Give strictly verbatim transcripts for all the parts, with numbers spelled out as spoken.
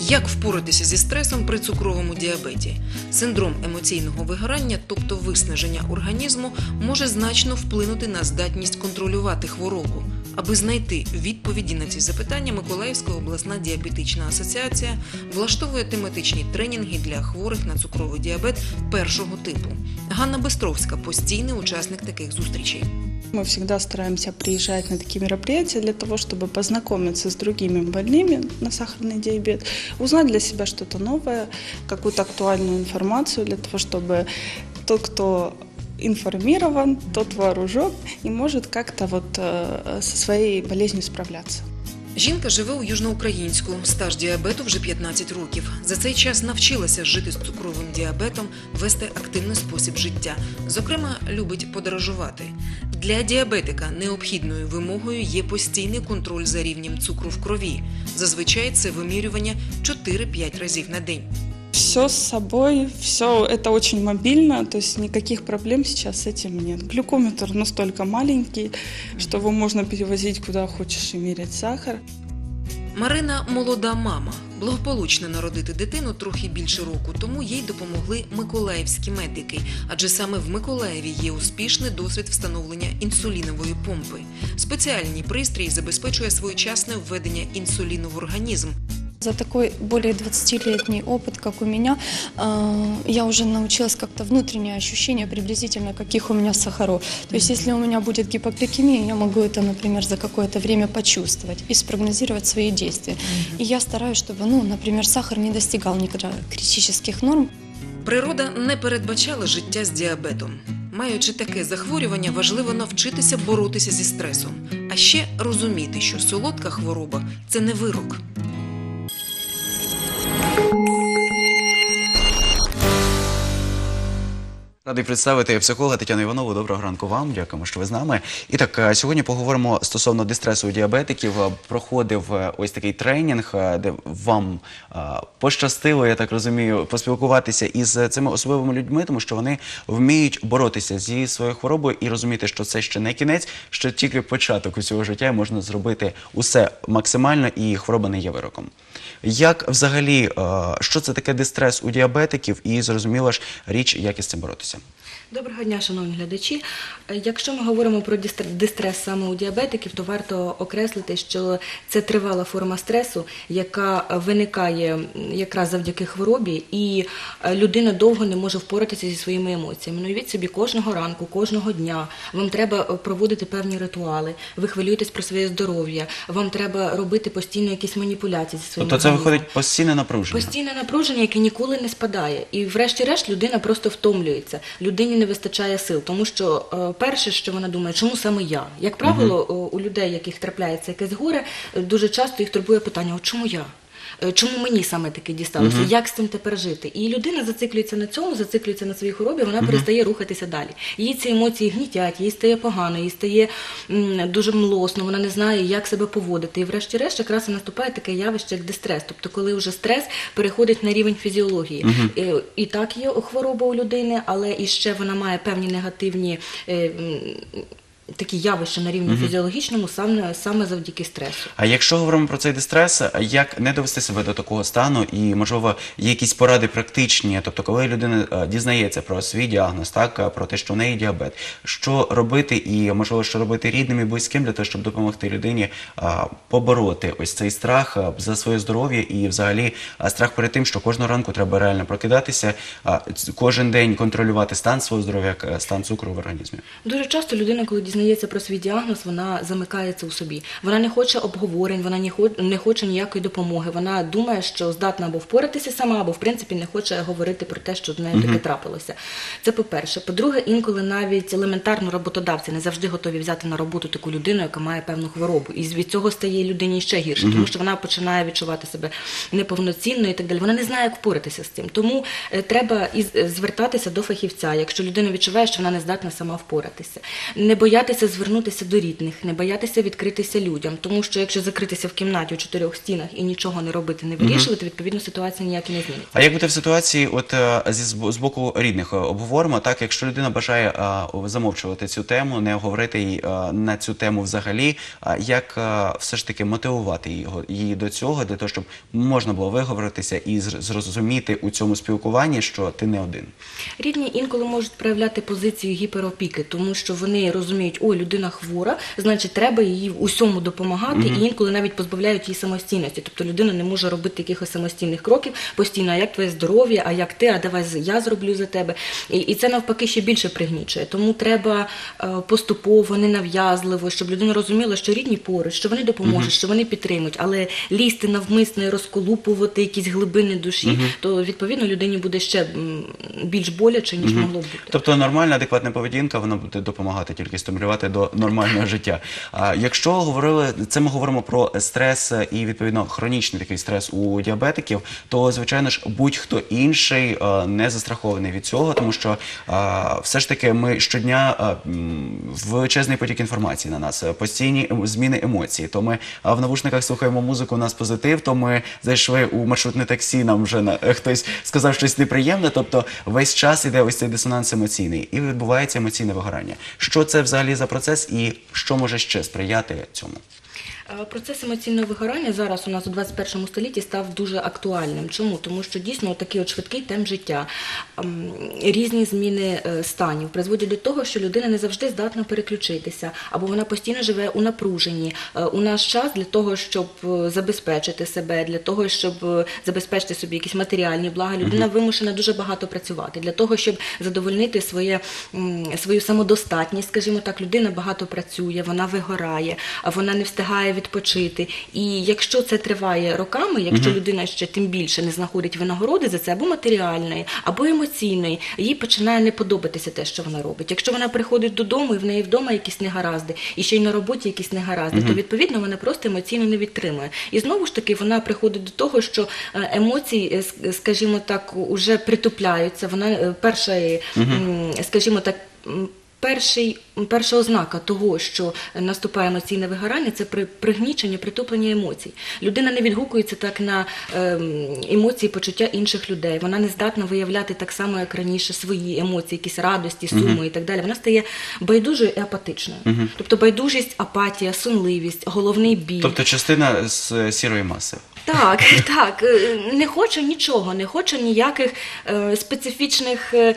Як впоратися зі стресом при цукровому діабеті? Синдром емоційного вигорання, тобто виснаження організму, може значно вплинути на здатність контролювати хворобу. Аби знайти відповіді на ці запитання, Миколаївська обласна діабетична асоціація влаштовує тематичні тренінги для хворих на цукровий діабет першого типу. Ганна Бистровська – постійний учасник таких зустрічей. Мы всегда стараемся приезжать на такие мероприятия для того, чтобы познакомиться с другими больными на сахарный диабет, узнать для себя что-то новое, какую-то актуальную информацию, для того, чтобы тот, кто информирован, тот вооружен и может как-то вот со своей болезнью справляться. Жінка живе у Южноукраїнську, стаж діабету вже п'ятнадцять років. За цей час навчилася жити з цукровим діабетом, вести активний спосіб життя. Зокрема, любить подорожувати. Для діабетика необхідною вимогою є постійний контроль за рівнем цукру в крові. Зазвичай це вимірювання чотири-п'ять разів на день. Все с собой, все это очень мобильно, то есть никаких проблем сейчас с этим нет. Глюкометр настолько маленький, что его можно перевозить куда хочешь и мерять сахар. Марина – молода мама. Благополучно народити дитину трохи більше року тому їй допомогли миколаївські медики, адже саме в Миколаєві є успішний досвід встановлення інсулінової помпи. Спеціальний пристрій забезпечує своєчасне введення інсуліну в організм. За такой более двадцатилетний опыт, как у меня, я уже научилась как-то внутреннее ощущение приблизительно, каких у меня сахаров. То есть, если у меня будет гипогликемия, я могу это, например, за какое-то время почувствовать и спрогнозировать свои действия. И я стараюсь, чтобы, ну, например, сахар не достигал никогда критических норм. Природа не передбачала життя з діабетом. Маючи таке захворювання, важливо навчитися боротися зі стресом. А ще розуміти, що солодка хвороба – це не вирок. Радий представити психолога Тетяну Іванову. Доброго ранку вам, дякуємо, що ви з нами. І так, сьогодні поговоримо стосовно дистресу у діабетиків. Проходив ось такий тренінг, де вам пощастило, я так розумію, поспілкуватися із цими особливими людьми, тому що вони вміють боротися зі своєю хворобою і розуміти, що це ще не кінець, що тільки початок усього життя, і можна зробити усе максимально, і хвороба не є вироком. Як взагалі, що це таке дистрес у діабетиків, і зрозуміло ж річ, як із цим боротися? Доброго дня, шановні глядачі. Якщо ми говоримо про дистрес саме у діабетиків, то варто окреслити, що це тривала форма стресу, яка виникає якраз завдяки хворобі, і людина довго не може впоратися зі своїми емоціями. Ну, уявіть собі, кожного ранку, кожного дня вам треба проводити певні ритуали, ви хвилюєтесь про своє здоров'я, вам треба робити постійно якісь маніпуляції зі своїм Тобто це організмом. виходить постійне напруження? Постійне напруження, яке ніколи не спадає. І врешті-решт людина просто втомлюється. Людині не вистачає сил, тому що е, перше, що вона думає, чому саме я? Як правило, uh-huh. у людей, яких трапляється якесь горе, дуже часто їх турбує питання, от чому я? Чому мені саме таке дісталося? Uh-huh. Як з цим тепер жити? І людина зациклюється на цьому, зациклюється на своїй хворобі, вона uh-huh. перестає рухатися далі. Їй ці емоції гнітять, їй стає погано, їй стає м, дуже млосно, вона не знає, як себе поводити. І врешті-решт якраз і наступає таке явище, як дистрес. Тобто, коли вже стрес переходить на рівень фізіології. Uh-huh. І, і так є хвороба у людини, але і ще вона має певні негативні е, такі явища на рівні uh-huh. фізіологічному саме, саме завдяки стресу. А якщо говоримо про цей дистрес, як не довести себе до такого стану і, можливо, є якісь поради практичні, тобто коли людина дізнається про свій діагноз, так, про те, що в неї діабет, що робити і, можливо, що робити рідним і близьким для того, щоб допомогти людині а, побороти ось цей страх за своє здоров'я і, взагалі, страх перед тим, що кожного ранку треба реально прокидатися, а, кожен день контролювати стан свого здоров'я, стан цукру в організмі? Дуже часто людина, коли дізнається про свій діагноз, вона замикається у собі. Вона не хоче обговорень, вона не хоче ніякої допомоги. Вона думає, що здатна або впоратися сама, або, в принципі, не хоче говорити про те, що з нею таке трапилося. Це по-перше. По-друге, інколи навіть елементарно роботодавці не завжди готові взяти на роботу таку людину, яка має певну хворобу. І від цього стає людині ще гірше, тому що вона починає відчувати себе неповноцінною і так далі. Вона не знає, як впоратися з цим. Тому треба звертатися до фахівця, якщо людина відчуває, що вона не здатна сама впоратися. Не боятися боятися звернутися до рідних, не боятися відкритися людям. Тому що якщо закритися в кімнаті у чотирьох стінах і нічого не робити, не вирішувати, відповідно ситуація ніяк і не зміниться. А як бути в ситуації, от е, зі з боку рідних е, обговоримо, так, якщо людина бажає е, замовчувати цю тему, не говорити їй е, на цю тему взагалі, е, як е, все ж таки мотивувати її, її до цього, для того, щоб можна було виговоритися і зрозуміти у цьому спілкуванні, що ти не один? Рідні інколи можуть проявляти позицію гіперопіки, тому що вони розуміють, ой, людина хвора, значить треба їй в усьому допомагати, mm-hmm. і інколи навіть позбавляють її самостійності. Тобто людина не може робити якихось самостійних кроків постійно, а як твоє здоров'я, а як ти, а давай я зроблю за тебе. І, і це навпаки ще більше пригнічує. Тому треба е, поступово, ненав'язливо, щоб людина розуміла, що рідні поруч, що вони допоможуть, mm-hmm. що вони підтримують, але лізти навмисно і розколупувати якісь глибини душі, mm-hmm. то відповідно людині буде ще більш боляче, ніж mm-hmm. могло б бути. Тобто нормальна, адекватна поведінка, вона буде допомагати тільки стимулювати до нормального життя. А якщо говорили, це ми говоримо про стрес і, відповідно, хронічний такий стрес у діабетиків, то, звичайно ж, будь-хто інший а, не застрахований від цього, тому що а, все ж таки ми щодня а, величезний потік інформації на нас, постійні зміни емоцій. То ми а, в навушниках слухаємо музику, у нас позитив, то ми зайшли у маршрутне таксі, нам вже на, хтось сказав щось неприємне, тобто весь час іде ось цей дисонанс емоційний і відбувається емоційне вигорання. Що це взагалі за процес і що може ще сприяти цьому? Процес емоційного вигорання зараз у нас у двадцять першому столітті став дуже актуальним. Чому? Тому що дійсно такий от швидкий темп життя, різні зміни станів призводять до того, що людина не завжди здатна переключитися, або вона постійно живе у напруженні. У наш час для того, щоб забезпечити себе, для того, щоб забезпечити собі якісь матеріальні блага, людина вимушена дуже багато працювати. Для того, щоб задовольнити своє, свою самодостатність, скажімо так, людина багато працює, вона вигорає, вона не встигає відпочити. І якщо це триває роками, якщо uh-huh. людина ще тим більше не знаходить винагороди за це, або матеріальної, або емоційної, їй починає не подобатися те, що вона робить. Якщо вона приходить додому, і в неї вдома якісь негаразди, і ще й на роботі якісь негаразди, uh-huh. то, відповідно, вона просто емоційно не відтримує. І знову ж таки, вона приходить до того, що емоції, скажімо так, уже притупляються. Вона перша, uh-huh. скажімо так, Перший, перша ознака того, що наступає емоційне вигорання, це пригнічення, притуплення емоцій. Людина не відгукується так на е, емоції, почуття інших людей. Вона не здатна виявляти так само, як раніше, свої емоції, якісь радості, суми uh-huh. і так далі. Вона стає байдужою і апатичною. Uh-huh. Тобто байдужість, апатія, сонливість, головний біль. Тобто частина з сірої маси. Так, так. Не хочу нічого, не хочу ніяких е, специфічних е,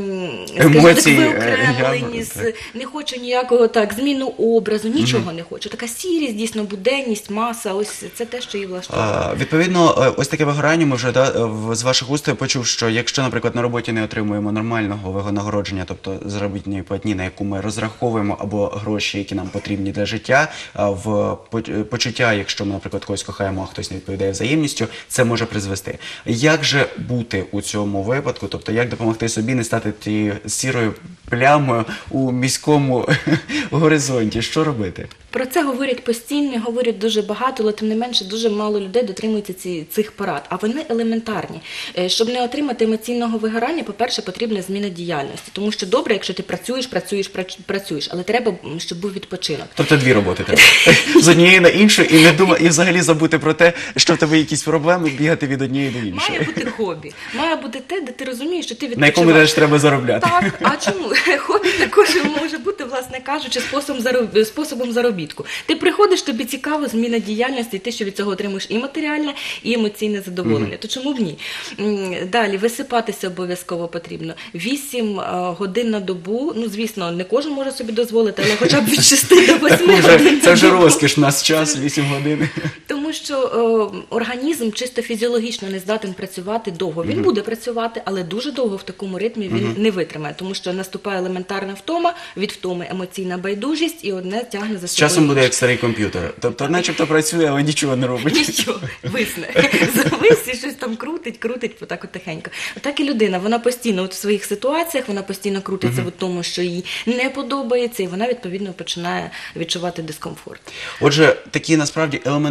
емоцій, виокремлень, не хочу ніякого так, зміну образу, нічого mm-hmm. не хочу. Така сірість, дійсно, буденність, маса, ось це те, що її влаштовує. А, відповідно, ось таке вигорання, ми вже да, з ваших уст почув, що якщо, наприклад, на роботі не отримуємо нормального винагородження, тобто заробітної платні, на яку ми розраховуємо, або гроші, які нам потрібні для життя, в почуття, якщо ми, наприклад, когось кохаємо, а хтось не відповідає взаємністю, це може призвести. Як же бути у цьому випадку? Тобто, як допомогти собі не стати тією сірою плямою у міському горизонті? Що робити? Про це говорять постійно, говорять дуже багато, але тим не менше дуже мало людей дотримуються ці, цих порад. А вони елементарні. Щоб не отримати емоційного вигорання, по-перше, потрібна зміна діяльності. Тому що добре, якщо ти працюєш, працюєш, працюєш, але треба, щоб був відпочинок. Тобто дві роботи треба. З однієї на іншу і не думати, і взагалі забути про те, що в тебе якісь проблеми, бігати від однієї до іншої. Має бути хобі. Має бути те, де ти розумієш, що ти відпочиваєш. На якому теж треба заробляти. Так, а чому? Хобі також може бути, власне кажучи, способом заробітку. Способом заробітку. Ти приходиш, тобі цікаво, зміна діяльності, і ти, що від цього отримуєш і матеріальне, і емоційне задоволення. Mm-hmm. То чому б ні? Далі, висипатися обов'язково потрібно. Вісім годин на добу, ну, звісно, не кожен може собі дозволити, але хоча б від шести до восьми годин. Це вже розкіш, у нас час, вісім годин. Тому що о, організм чисто фізіологічно не здатен працювати довго. Він mm-hmm. буде працювати, але дуже довго в такому ритмі він mm-hmm. не витримає, тому що наступає елементарна втома, від втоми емоційна байдужість, і одне тягне за собою. З часом буде як старий комп'ютер. Тобто, начебто працює, але нічого не робить. Нічого, висне. Завис і щось там крутить, крутить отак от тихенько. Отак і людина, вона постійно от в своїх ситуаціях, вона постійно крутиться uh-huh. в тому, що їй не подобається, і вона, відповідно, починає відчувати дискомфорт. Отже, такі, насправді, елементарні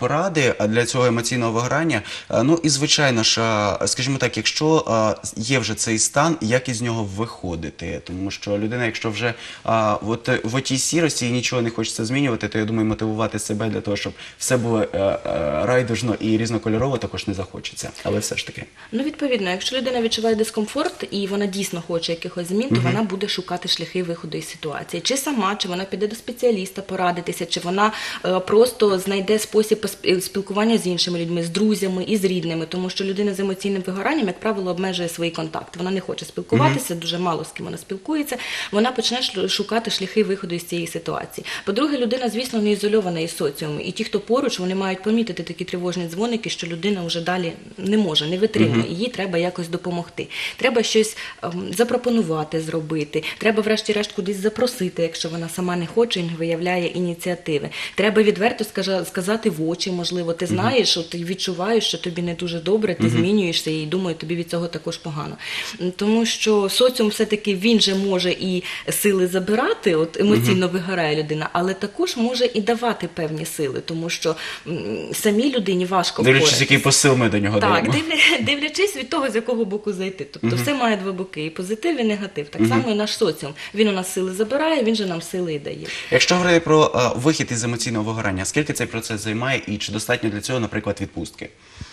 поради а, для цього емоційного вигорання. А, Ну і звичайно ж, а, скажімо так, якщо а, є вже цей стан, як із нього виходити? Тому що людина, якщо вже а, от, в отій сірості і нічого не хочеться змінювати, то я думаю, мотивувати себе для того, щоб все було а, а, райдужно і різнокольорово, також не захочеться. Але все ж таки. Ну, відповідно, якщо людина відчуває дискомфорт і вона дійсно хоче якихось змін, то вона буде шукати шляхи виходу із ситуації. Чи сама, чи вона піде до спеціаліста порадитися, чи вона е, просто знайде спосіб пос- спілкування з іншими людьми, з друзями і з рідними, тому що людина з емоційним вигоранням, як правило, обмежує свої контакти. Вона не хоче спілкуватися, дуже мало з ким вона спілкується, вона почне ш- шукати шляхи виходу із цієї ситуації. По-друге, людина, звісно, не ізольована із соціуму, і ті, хто поруч, вони мають помітити такі тривожні дзвоники, що людина вже далі не може, не витримує, і їй треба якось допомогти. Треба щось ем, запропонувати зробити, треба врешті-решт кудись запросити, якщо вона сама не хоче і не виявляє ініціативи. Треба відверто скажа- сказати в очі, можливо, ти знаєш, що ти відчуваєш, що тобі не дуже добре, ти змінюєшся і думаю, тобі від цього також погано. М, Тому що соціум все-таки він же може і сили забирати, от емоційно вигорає людина, але також може і давати певні сили, тому що м, самій людині важко Дивлячись, впоратися. який посил ми до нього Так, даємо. дивля- дивлячись від того, з якого боку зайти. Тобто все має два боки, і позитив, і негатив. Так само і наш соціум. Він у нас сили забирає, він же нам сили і дає. Якщо говорити про а, вихід із емоційного вигорання, скільки цей процес займає і чи достатньо для цього, наприклад, відпустки?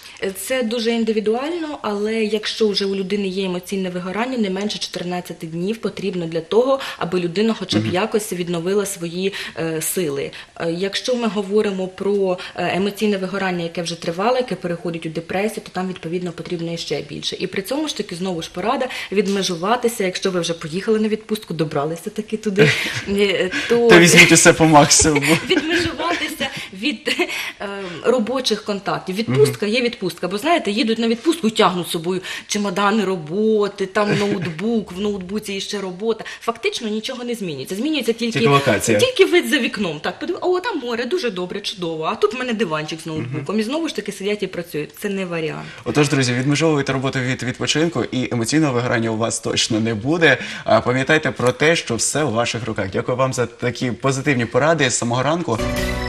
Це дуже індивідуально, але якщо вже у людини є емоційне вигорання, не менше чотирнадцять днів потрібно для того, аби людина хоча б якось відновила свої е, сили. Е, якщо ми говоримо про е, емоційне вигорання, яке вже тривало, яке переходить у депресію, то там відповідно потрібно іще більше. І при цьому ж таки знову ж порада відмежуватися, якщо ви вже поїхали на відпустку, добралися таки туди, е, то... Та візьміть усе по максимуму. відмежуватися від е, робочих контактів. Відпустка є відпустка, бо знаєте, їдуть на відпустку і тягнуть з собою чемодани роботи, там ноутбук, в ноутбуці іще робота. Фактично нічого не змінюється. Змінюється тільки, Тільки локація. тільки вид за вікном. Так, подив... о, там море, дуже добре, чудово. А тут в мене диванчик з ноутбуком. І знову ж таки сидять і працюють. Це не варіант. Отож, друзі, відмежовуйте роботу від відпочинку і емоційного вигорання у вас точно не буде. А пам'ятайте про те, що все у ваших руках. Дякую вам за такі позитивні поради з самого ранку.